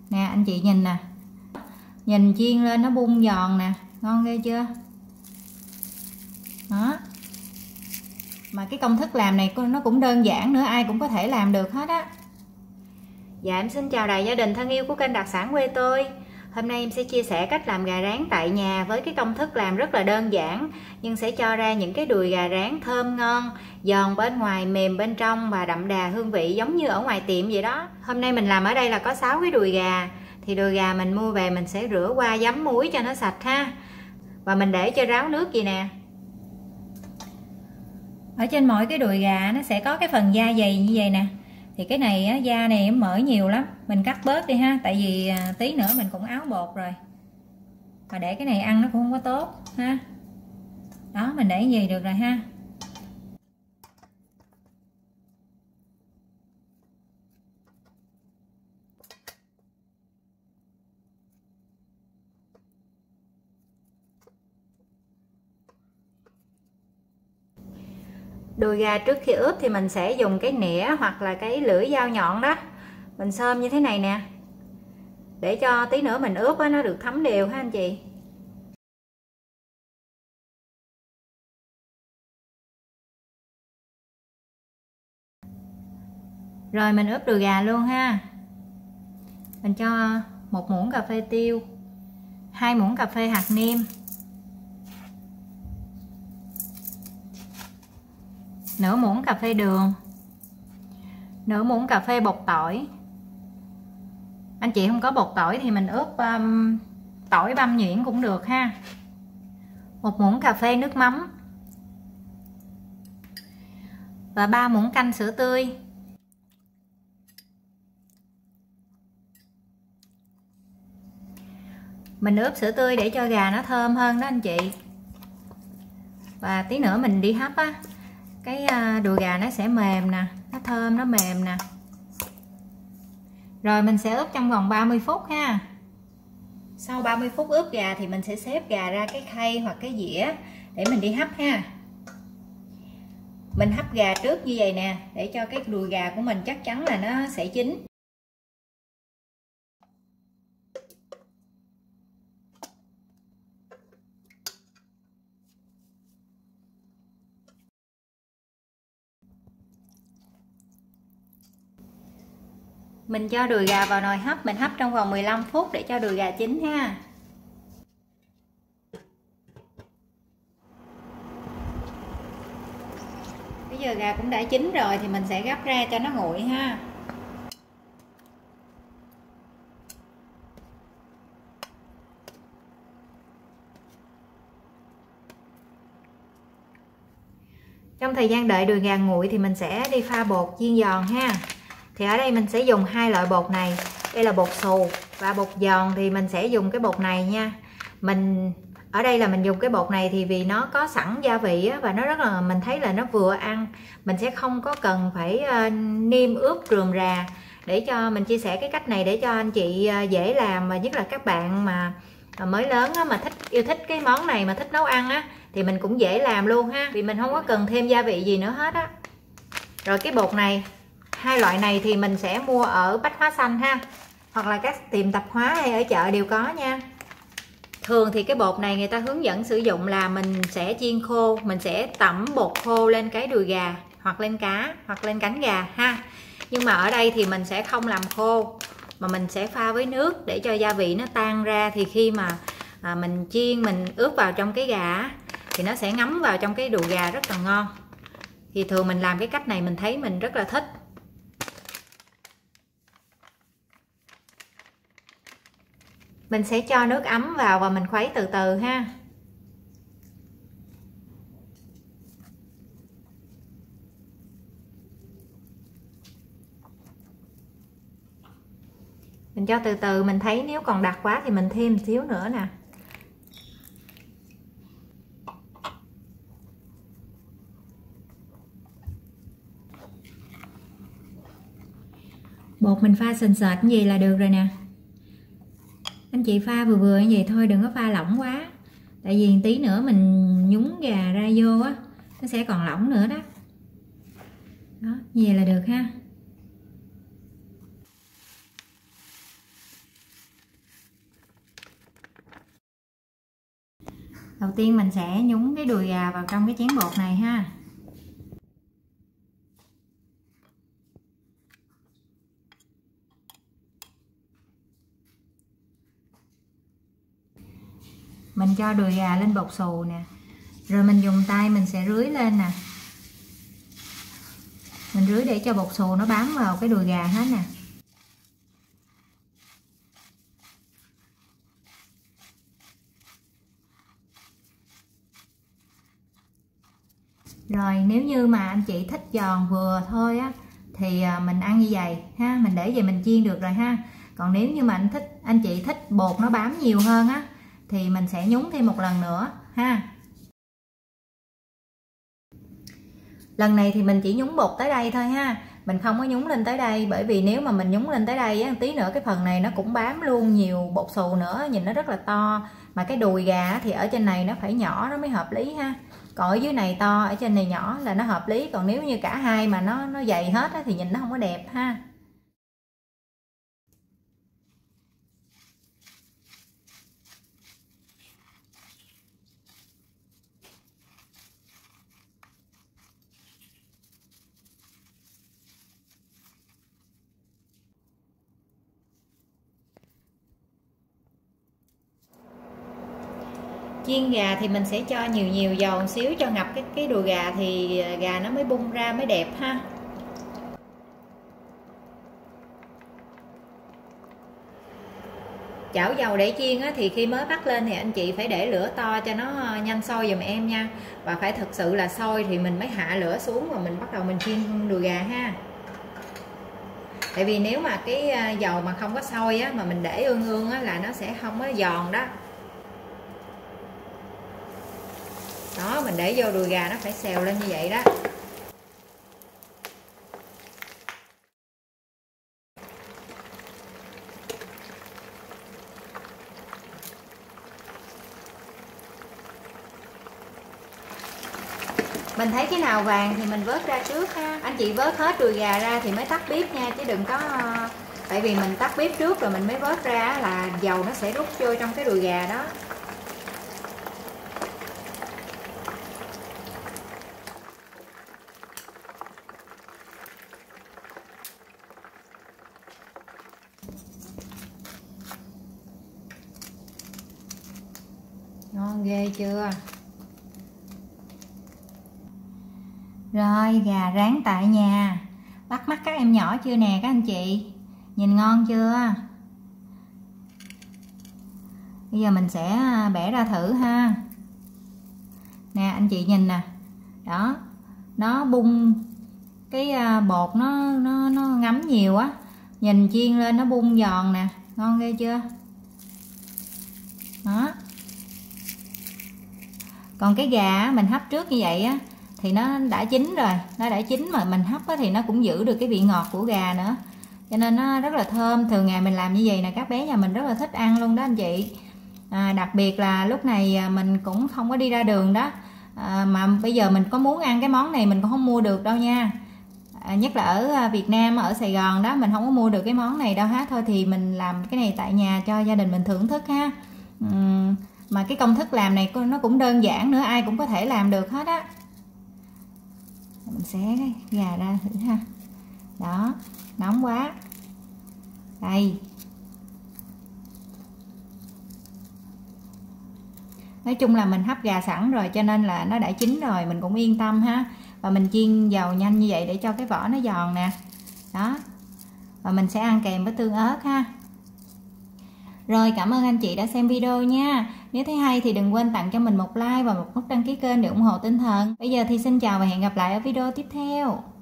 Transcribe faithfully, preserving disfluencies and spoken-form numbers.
Nè anh chị nhìn nè, nhìn chiên lên nó bung giòn nè, ngon ghê chưa đó. Mà cái công thức làm này nó cũng đơn giản nữa, ai cũng có thể làm được hết á. Dạ em xin chào đại gia đình thân yêu của kênh đặc sản quê tôi. Hôm nay em sẽ chia sẻ cách làm gà rán tại nhà với cái công thức làm rất là đơn giản, nhưng sẽ cho ra những cái đùi gà rán thơm ngon, giòn bên ngoài, mềm bên trong và đậm đà hương vị giống như ở ngoài tiệm vậy đó. Hôm nay mình làm ở đây là có sáu cái đùi gà. Thì đùi gà mình mua về mình sẽ rửa qua giấm muối cho nó sạch ha. Và mình để cho ráo nước gì nè. Ở trên mỗi cái đùi gà nó sẽ có cái phần da dày như vậy nè. Thì cái này á, da này mỡ nhiều lắm, mình cắt bớt đi ha, tại vì à, tí nữa mình cũng áo bột rồi. Mà để cái này ăn nó cũng không có tốt ha. Đó, mình để gì được rồi ha. Đùi gà trước khi ướp thì mình sẽ dùng cái nĩa hoặc là cái lưỡi dao nhọn đó, mình xôm như thế này nè, để cho tí nữa mình ướp nó được thấm đều ha anh chị. Rồi mình ướp đùi gà luôn ha. Mình cho một muỗng cà phê tiêu, hai muỗng cà phê hạt nêm, nửa muỗng cà phê đường, nửa muỗng cà phê bột tỏi. Anh chị không có bột tỏi thì mình ướp um, tỏi băm nhuyễn cũng được ha. Một muỗng cà phê nước mắm và ba muỗng canh sữa tươi. Mình ướp sữa tươi để cho gà nó thơm hơn đó anh chị. Và tí nữa mình đi hấp á, cái đùi gà nó sẽ mềm nè, nó thơm, nó mềm nè. Rồi mình sẽ ướp trong vòng ba mươi phút ha. Sau ba mươi phút ướp gà thì mình sẽ xếp gà ra cái khay hoặc cái dĩa để mình đi hấp ha. Mình hấp gà trước như vậy nè, để cho cái đùi gà của mình chắc chắn là nó sẽ chín. Mình cho đùi gà vào nồi hấp, mình hấp trong vòng mười lăm phút để cho đùi gà chín ha. Bây giờ gà cũng đã chín rồi thì mình sẽ gắp ra cho nó nguội ha. Trong thời gian đợi đùi gà nguội thì mình sẽ đi pha bột chiên giòn ha. Thì ở đây mình sẽ dùng hai loại bột này. Đây là bột xù và bột giòn thì mình sẽ dùng cái bột này nha. Mình ở đây là mình dùng cái bột này thì vì nó có sẵn gia vị á, và nó rất là, mình thấy là nó vừa ăn. Mình sẽ không có cần phải uh, nêm ướp rườm rà. Để cho mình chia sẻ cái cách này để cho anh chị uh, dễ làm, và nhất là các bạn mà mới lớn á, mà thích yêu thích cái món này, mà thích nấu ăn á, thì mình cũng dễ làm luôn ha. Vì mình không có cần thêm gia vị gì nữa hết á. Rồi cái bột này, hai loại này thì mình sẽ mua ở Bách Hóa Xanh ha, hoặc là các tiệm tạp hóa hay ở chợ đều có nha. Thường thì cái bột này người ta hướng dẫn sử dụng là mình sẽ chiên khô, mình sẽ tẩm bột khô lên cái đùi gà hoặc lên cá hoặc lên cánh gà ha. Nhưng mà ở đây thì mình sẽ không làm khô, mà mình sẽ pha với nước để cho gia vị nó tan ra. Thì khi mà à, mình chiên, mình ướp vào trong cái gà thì nó sẽ ngấm vào trong cái đùi gà rất là ngon. Thì thường mình làm cái cách này mình thấy mình rất là thích. Mình sẽ cho nước ấm vào và mình khuấy từ từ ha. Mình cho từ từ, mình thấy nếu còn đặc quá thì mình thêm một xíu nữa nè. Bột mình pha sền sệt như vậy là được rồi nè. Anh chị pha vừa vừa như vậy thôi, đừng có pha lỏng quá. Tại vì tí nữa mình nhúng gà ra vô á, nó sẽ còn lỏng nữa đó. Đó, như vậy là được ha. Đầu tiên mình sẽ nhúng cái đùi gà vào trong cái chén bột này ha. Mình cho đùi gà lên bột xù nè, rồi mình dùng tay mình sẽ rưới lên nè. Mình rưới để cho bột xù nó bám vào cái đùi gà hết nè. Rồi nếu như mà anh chị thích giòn vừa thôi á thì mình ăn như vậy ha, mình để vậy mình chiên được rồi ha. Còn nếu như mà anh thích anh chị thích bột nó bám nhiều hơn á thì mình sẽ nhúng thêm một lần nữa ha. Lần này thì mình chỉ nhúng bột tới đây thôi ha, mình không có nhúng lên tới đây, bởi vì nếu mà mình nhúng lên tới đây á, tí nữa cái phần này nó cũng bám luôn nhiều bột xù nữa, nhìn nó rất là to. Mà cái đùi gà thì ở trên này nó phải nhỏ nó mới hợp lý ha, còn ở dưới này to, ở trên này nhỏ là nó hợp lý. Còn nếu như cả hai mà nó nó dày hết á, thì nhìn nó không có đẹp ha. Chiên gà thì mình sẽ cho nhiều nhiều dầu một xíu cho ngập cái cái đùi gà thì gà nó mới bung ra mới đẹp ha. Chảo dầu để chiên á, thì khi mới bắt lên thì anh chị phải để lửa to cho nó nhanh sôi giùm em nha. Và phải thực sự là sôi thì mình mới hạ lửa xuống và mình bắt đầu mình chiên đùi gà ha. Tại vì nếu mà cái dầu mà không có sôi á, mà mình để ương ương á, là nó sẽ không có giòn đó. Đó, mình để vô đùi gà nó phải xèo lên như vậy đó. Mình thấy cái nào vàng thì mình vớt ra trước ha. Anh chị vớt hết đùi gà ra thì mới tắt bếp nha, chứ đừng có, tại vì mình tắt bếp trước rồi mình mới vớt ra là dầu nó sẽ rút vô trong cái đùi gà đó. Ngon ghê chưa? Rồi, gà rán tại nhà. Bắt mắt các em nhỏ chưa nè các anh chị? Nhìn ngon chưa? Bây giờ mình sẽ bẻ ra thử ha. Nè anh chị nhìn nè. Đó, nó bung cái bột nó nó nó ngấm nhiều á. Nhìn chiên lên nó bung giòn nè, ngon ghê chưa? Đó. Còn cái gà mình hấp trước như vậy á thì nó đã chín rồi, nó đã chín mà mình hấp á, thì nó cũng giữ được cái vị ngọt của gà nữa, cho nên nó rất là thơm. Thường ngày mình làm như vậy nè, các bé nhà mình rất là thích ăn luôn đó anh chị. À, đặc biệt là lúc này mình cũng không có đi ra đường đó, à, mà bây giờ mình có muốn ăn cái món này mình cũng không mua được đâu nha. À, nhất là ở Việt Nam, ở Sài Gòn đó, mình không có mua được cái món này đâu hết. Thôi thì mình làm cái này tại nhà cho gia đình mình thưởng thức ha. uhm, mà cái công thức làm này nó cũng đơn giản nữa, ai cũng có thể làm được hết á. Mình xé cái gà ra thử ha. Đó, nóng quá. Đây. Nói chung là mình hấp gà sẵn rồi cho nên là nó đã chín rồi, mình cũng yên tâm ha. Và mình chiên dầu nhanh như vậy để cho cái vỏ nó giòn nè. Đó. Và mình sẽ ăn kèm với tương ớt ha. Rồi, cảm ơn anh chị đã xem video nha. Nếu thấy hay thì đừng quên tặng cho mình một like và một nút đăng ký kênh để ủng hộ tinh thần. Bây giờ thì xin chào và hẹn gặp lại ở video tiếp theo.